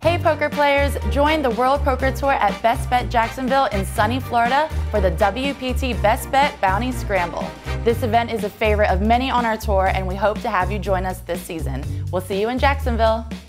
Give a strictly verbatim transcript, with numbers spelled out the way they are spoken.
Hey poker players, join the World Poker Tour at bestbet Jacksonville in sunny Florida for the W P T bestbet Bounty Scramble. This event is a favorite of many on our tour and we hope to have you join us this season. We'll see you in Jacksonville.